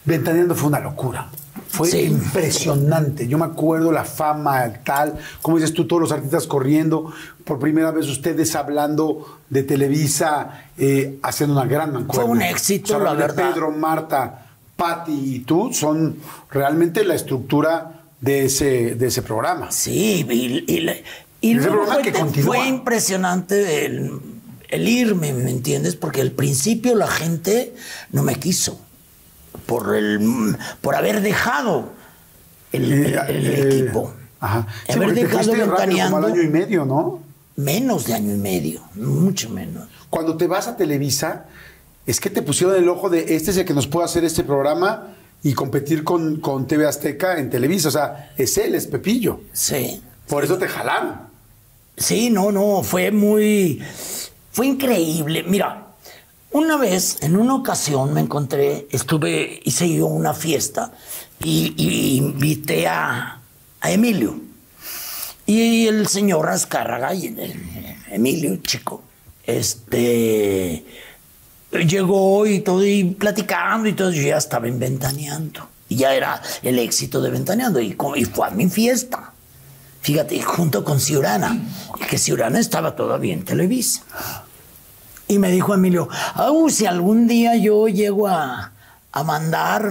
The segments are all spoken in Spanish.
Ventaneando fue una locura. Fue Sí. impresionante. Yo me acuerdo la fama, tal, como dices tú, todos los artistas corriendo. Por primera vez ustedes hablando de Televisa, haciendo una gran mancuerna. Fue un éxito, la realmente verdad. Pedro, Marta, Pati y tú son realmente la estructura de ese programa. Sí, y Ese luego programa que continúa. fue impresionante el irme, ¿me entiendes? Porque al principio la gente no me quiso por haber dejado el equipo. Ajá. Sí, Haber porque te dejado fuiste rápido, Ventaneando. como al año y medio, ¿no? Menos de año y medio, mucho menos. Cuando te vas a Televisa, es que te pusieron el ojo de este es el que nos puede hacer este programa y competir con TV Azteca en Televisa. O sea, es él, es Pepillo. Sí. Por eso te jalaron. Sí, no, fue increíble. Mira, una vez, en una ocasión me encontré, hice yo una fiesta y invité a Emilio. Y el señor Azcárraga, Emilio, chico, llegó y todo, y platicando y todo, yo ya estaba en Ventaneando. Y ya era el éxito de Ventaneando, y fue a mi fiesta. Fíjate, junto con Ciurana, que Ciurana estaba todavía en Televisa. Y me dijo Emilio, si algún día yo llego a mandar,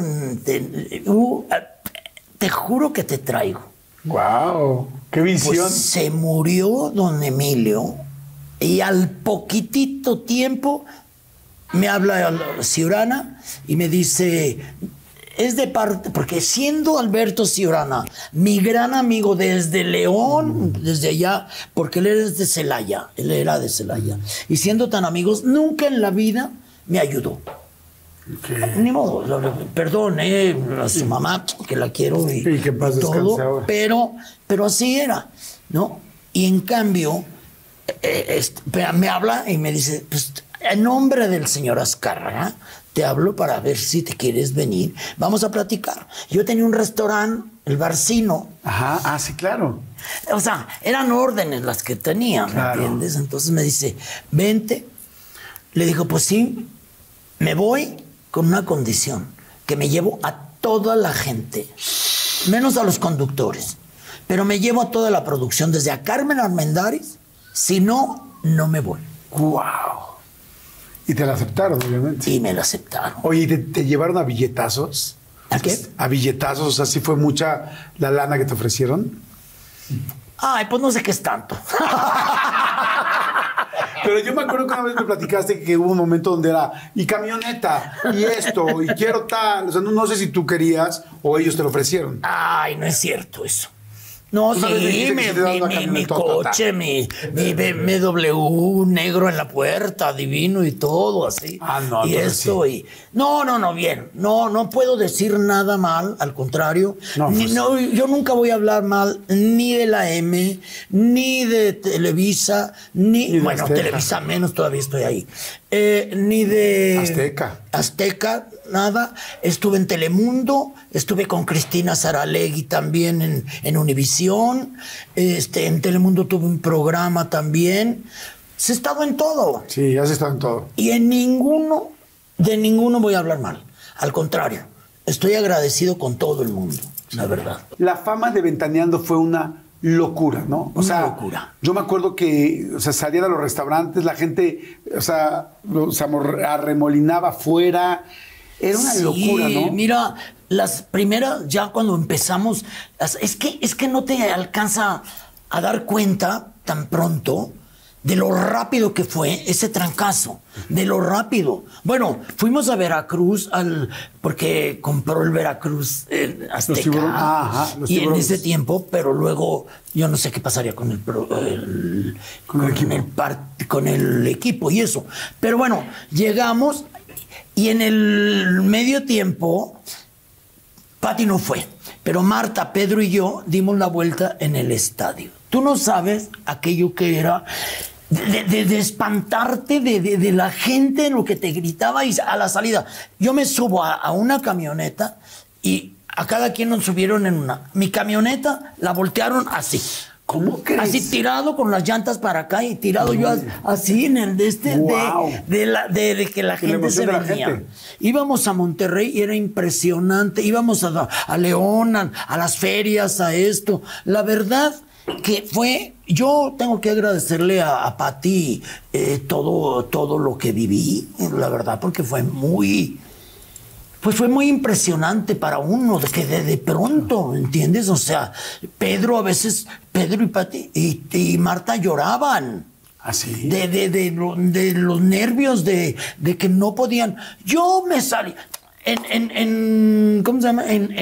te juro que te traigo. ¡Wow! ¡Qué visión! Pues se murió don Emilio y al poquitito tiempo me habla Ciurana y me dice, es de parte, porque siendo Alberto Ciurana mi gran amigo desde León, desde allá, porque él era de Celaya, y siendo tan amigos, nunca en la vida me ayudó. Okay. Ni modo, perdón, a su mamá, que la quiero y que en paz descanse todo, ahora. pero así era, ¿no? Y en cambio, me habla y me dice, pues, en nombre del señor Azcárraga, te hablo para ver si te quieres venir, vamos a platicar. Yo tenía un restaurante, el Barcino. Ajá, sí, claro. O sea, eran órdenes las que tenía, Claro. ¿me entiendes? Entonces me dice, vente. Le digo, pues sí, me voy con una condición, que me llevo a toda la gente, menos a los conductores, pero me llevo a toda la producción, desde a Carmen Armendáriz, si no, no me voy. ¡Wow! Y te la aceptaron, obviamente. Y me lo aceptaron. Oye, ¿y te llevaron a billetazos? ¿A qué? A billetazos, o sea, ¿sí fue mucha la lana que te ofrecieron? Ay, pues no sé qué es tanto. Pero yo me acuerdo que una vez me platicaste que hubo un momento donde era, y camioneta, y esto, y quiero tal. O sea, no sé si tú querías o ellos te lo ofrecieron. Ay, no es cierto eso. No, Una vez me sí, dijiste que sí te daban una mi camionetota. coche, mi BMW negro en la puerta, divino y todo así. Ah, no, y entonces esto y... No, bien. No puedo decir nada mal, al contrario. No, pues- Yo nunca voy a hablar mal ni de la M, ni de Televisa, ni de bueno, Azteca. Televisa menos, todavía estoy ahí. Ni de... Azteca, nada. Estuve en Telemundo, estuve con Cristina Saralegui también en Univisión. En Telemundo tuve un programa también. He estado en todo. Sí, has estado en todo. Y de ninguno voy a hablar mal. Al contrario, estoy agradecido con todo el mundo, la verdad. La fama de Ventaneando fue una locura, ¿no? Una locura. Yo me acuerdo que, o sea, salían a los restaurantes, la gente, o sea, arremolinaba afuera. Era una locura, ¿no? Mira, las primeras, ya cuando empezamos, es que no te alcanza a dar cuenta tan pronto de lo rápido que fue ese trancazo, de lo rápido. Bueno, fuimos a Veracruz porque compró el Veracruz Azteca. Los y en tiburones. ese tiempo, pero luego yo no sé qué pasaría con con el equipo y eso. Pero bueno, llegamos y en el medio tiempo Pati no fue, pero Marta, Pedro y yo dimos la vuelta en el estadio. Tú no sabes aquello que era de espantarte de la gente, lo que te gritaba y a la salida. Yo me subo a una camioneta y a cada quien nos subieron en una. Mi camioneta la voltearon así. ¿Cómo crees? Así tirado con las llantas para acá y tirado yo así en el de Wow. de que la gente se venía. Íbamos a Monterrey y era impresionante. Íbamos a León, a las ferias, a esto. La verdad que fue, yo tengo que agradecerle a Pati todo lo que viví, la verdad, porque fue muy impresionante para uno, de que de pronto, ¿entiendes? O sea, Pedro y Pati y Marta lloraban. ¿Así? De los nervios, de que no podían. Yo me salí ¿cómo se llama?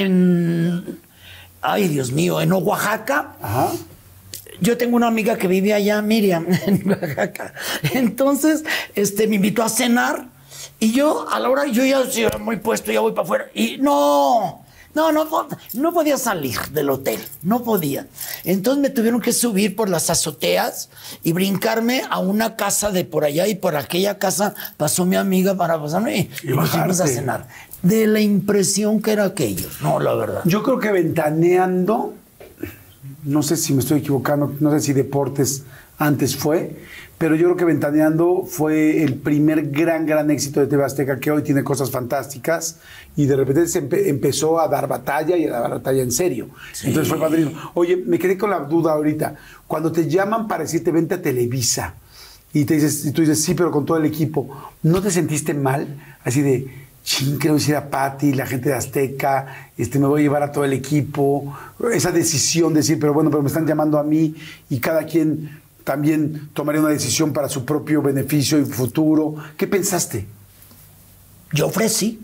Ay, Dios mío, en Oaxaca. Ajá. Yo tengo una amiga que vive allá, Miriam, en Oaxaca. Entonces, me invitó a cenar. Y yo, a la hora, yo ya estoy muy puesto, ya voy para afuera. Y no podía salir del hotel, no podía. Entonces me tuvieron que subir por las azoteas y brincarme a una casa de por allá, y por aquella casa pasó mi amiga para pasarme y nos fuimos a cenar. De la impresión que era aquello, no, la verdad. Yo creo que Ventaneando, no sé si me estoy equivocando, no sé si Deportes antes fue, pero yo creo que Ventaneando fue el primer gran éxito de TV Azteca, que hoy tiene cosas fantásticas, y de repente se empezó a dar batalla, y a dar batalla en serio. Sí. Entonces fue padrísimo. Oye, me quedé con la duda ahorita. Cuando te llaman para decirte vente a Televisa, y tú dices sí, pero con todo el equipo, ¿no te sentiste mal? Así de, ching, quiero decir a Pati, la gente de Azteca, me voy a llevar a todo el equipo. Esa decisión de decir, pero me están llamando a mí, y cada quien también tomaría una decisión para su propio beneficio y futuro. ¿Qué pensaste? Yo ofrecí.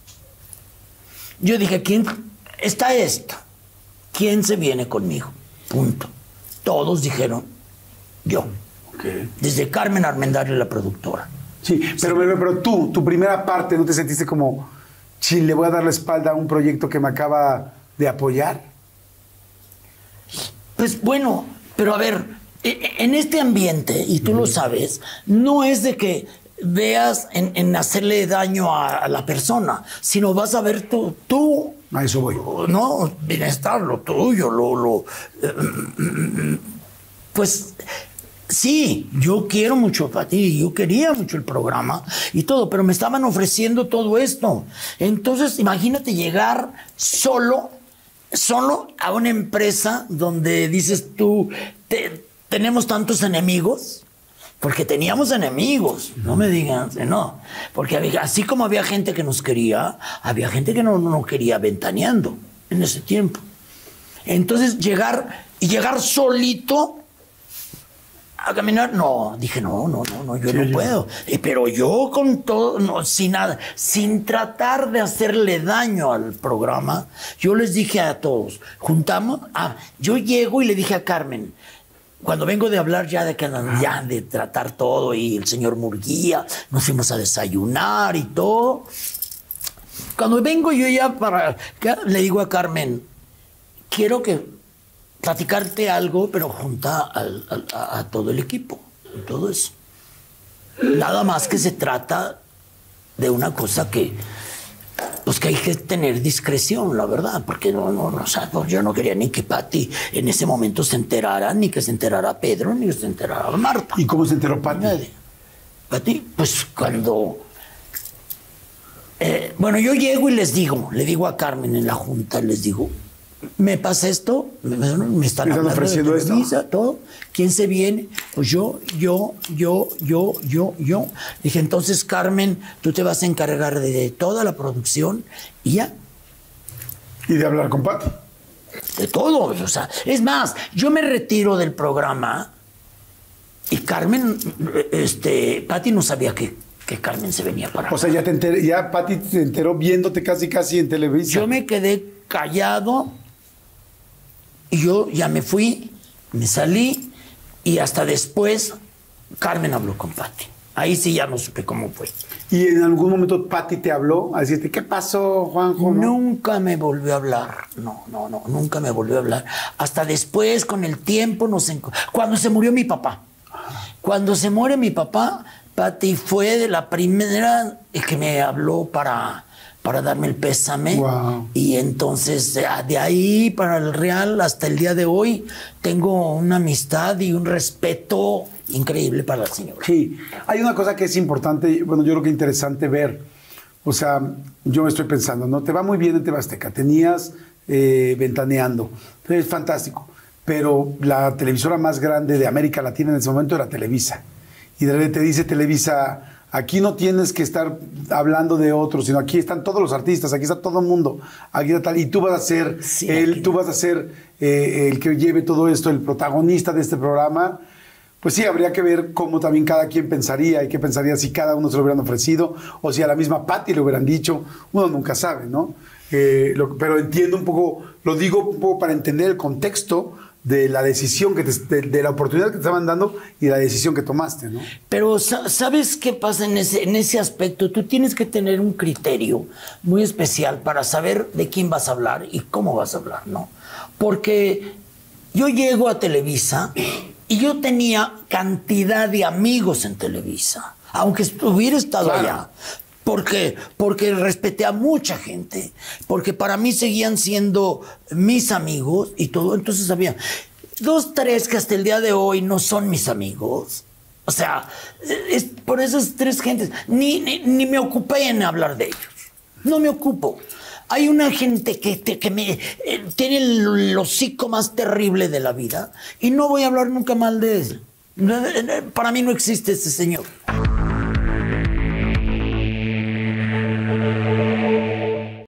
Yo dije, ¿quién está esto? ¿Quién se viene conmigo? Punto. Todos dijeron, yo. Okay. Desde Carmen Armendáriz, la productora. Sí, pero tú, tu primera parte, ¿no te sentiste como, le voy a dar la espalda a un proyecto que me acaba de apoyar? Pues bueno, pero a ver, en este ambiente, y tú lo sabes, no es de que veas en hacerle daño a la persona, sino vas a ver tú a eso voy. No, bienestar, lo tuyo, pues sí, yo quiero mucho a ti, yo quería mucho el programa y todo, pero me estaban ofreciendo todo esto. Entonces, imagínate llegar solo a una empresa donde dices tú, tenemos tantos enemigos, porque teníamos enemigos, no me digan, no, porque así como había gente que nos quería, había gente que no nos quería Ventaneando en ese tiempo. Entonces llegar solito a caminar, dije no, yo no puedo. Pero yo con todo, sin nada, sin tratar de hacerle daño al programa, yo les dije a todos, yo llego y le dije a Carmen, cuando vengo de hablar ya de tratar todo, y el señor Murguía, nos fuimos a desayunar y todo. Cuando vengo yo ya le digo a Carmen, quiero platicarte algo, pero junta a todo el equipo, y todo eso. Nada más que se trata de una cosa que hay que tener discreción, la verdad, porque yo no quería ni que Pati en ese momento se enterara, ni que se enterara Pedro, ni que se enterara Marta. ¿Y cómo se enteró Pati? Pati, pues cuando... yo llego y le digo a Carmen en la junta, les digo, me pasa esto, me están ofreciendo de Televisa, todo. ¿Quién se viene? Pues yo. Dije, entonces, Carmen, tú te vas a encargar de toda la producción y ya. Y de hablar con Pati. De todo, o sea, es más, yo me retiro del programa y Carmen, Pati no sabía que Carmen se venía para acá. O sea, ya Pati te enteró viéndote casi en Televisa. Yo me quedé callado y yo ya me fui, me salí, y hasta después Carmen habló con Pati. Ahí sí ya no supe cómo fue. ¿Y en algún momento Pati te habló a decirte, qué pasó, Juanjo? Nunca me volvió a hablar. No, nunca me volvió a hablar. Hasta después, con el tiempo, cuando se murió mi papá. Cuando se muere mi papá, Pati fue de la primera que me habló para para darme el pésame. Wow. Y entonces, de ahí para el Real, hasta el día de hoy, tengo una amistad y un respeto increíble para la señora. Sí, hay una cosa que es importante, bueno, yo creo que es interesante ver. O sea, yo me estoy pensando, ¿no? Te va muy bien en TV Azteca, tenías Ventaneando, es fantástico, pero la televisora más grande de América Latina en ese momento era Televisa. Y de repente te dice Televisa, aquí no tienes que estar hablando de otros, sino aquí están todos los artistas, aquí está todo el mundo, aquí está tal, y tú vas a ser tú vas a ser el que lleve todo esto, el protagonista de este programa. Pues sí, habría que ver cómo también cada quien pensaría y qué pensaría si cada uno se lo hubieran ofrecido o si a la misma Patti le hubieran dicho. Uno nunca sabe, ¿no? Pero entiendo un poco, lo digo un poco para entender el contexto de la decisión, de la oportunidad que te estaban dando y la decisión que tomaste, ¿no? Pero ¿sabes qué pasa en ese aspecto? Tú tienes que tener un criterio muy especial para saber de quién vas a hablar y cómo vas a hablar, ¿no? Porque yo llego a Televisa y yo tenía cantidad de amigos en Televisa, aunque hubiera estado allá. Porque respeté a mucha gente, porque para mí seguían siendo mis amigos y todo. Entonces había 2, 3 que hasta el día de hoy no son mis amigos. O sea, es por esas 3 gentes. Ni me ocupé en hablar de ellos. No me ocupo. Hay una gente que me tiene el hocico más terrible de la vida y no voy a hablar nunca mal de él. Para mí no existe ese señor.